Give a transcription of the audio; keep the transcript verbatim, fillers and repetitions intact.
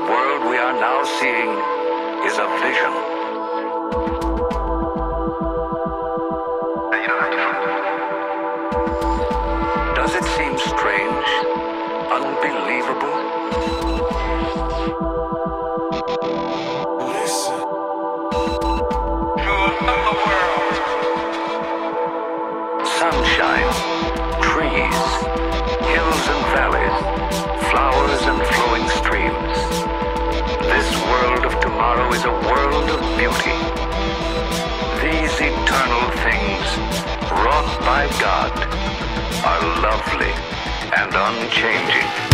world we are now seeing is a vision. Does it seem strange? Unbelievable? Listen. You'll know the world. Sunshine, trees, hills and valleys, flowers and flowing streams. This world of tomorrow is a world of beauty. These eternal things, wrought by God, are lovely and unchanging.